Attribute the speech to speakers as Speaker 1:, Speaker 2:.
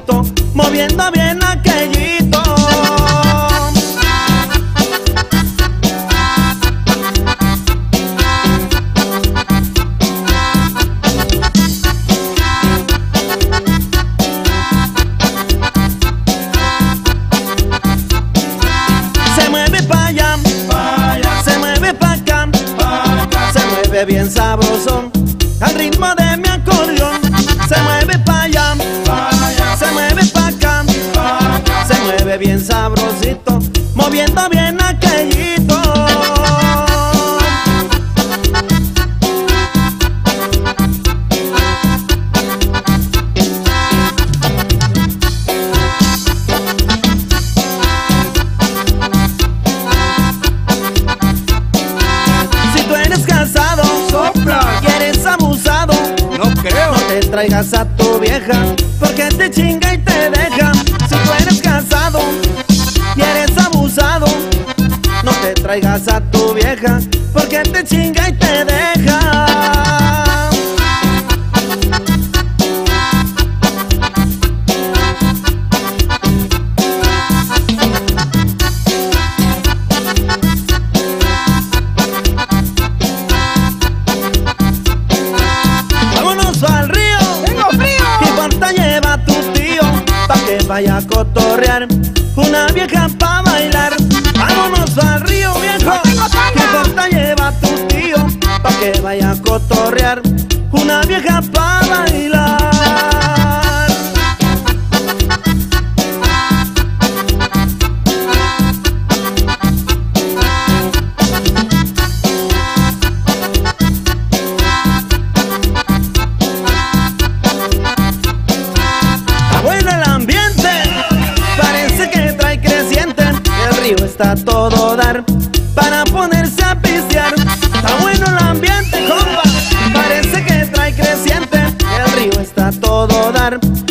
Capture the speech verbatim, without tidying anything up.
Speaker 1: sabrosito, moviendo bien aquellito. Se mueve pa' allá,
Speaker 2: pa' allá,
Speaker 1: se mueve pa' acá,
Speaker 2: pa' acá,
Speaker 1: se mueve bien sabrosón al ritmo de mi acordeón. Se mueve pa' allá,
Speaker 2: pa' allá,
Speaker 1: se mueve pa' acá,
Speaker 2: pa' acá,
Speaker 1: se mueve bien sabrosito, moviendo bien aquellito. Si tú eres casado,
Speaker 2: sopla,
Speaker 1: y eres abusado,
Speaker 2: no creo,
Speaker 1: no te traigas a tu vieja, porque te chinga y te deja. Si tú eres casado y eres abusado, no te traigas a tu vieja, porque te chinga y te deja. Vámonos al río,
Speaker 2: tengo frío,
Speaker 1: ¿qué importa lleva a tu tío? Pa' que vaya a cotorrear, una vieja pa' bailar. Vámonos al río, viejo,
Speaker 2: no tengo tanga.
Speaker 1: ¿qué importa lleva a tu tío? Pa' que vaya a cotorrear, una vieja pa' bailar. Está bueno el ambiente, parece que trae creciente. El río está a todo dar para ponerse a pistear. Está bueno el ambiente, compa, parece que trae creciente. El río está a todo dar